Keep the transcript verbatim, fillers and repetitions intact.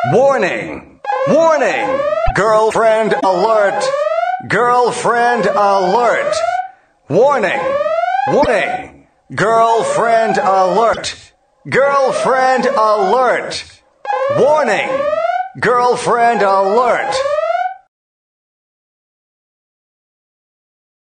Warning! Warning! Girlfriend alert! Girlfriend alert! Warning! Warning! Girlfriend alert! Girlfriend alert! Warning! Girlfriend alert!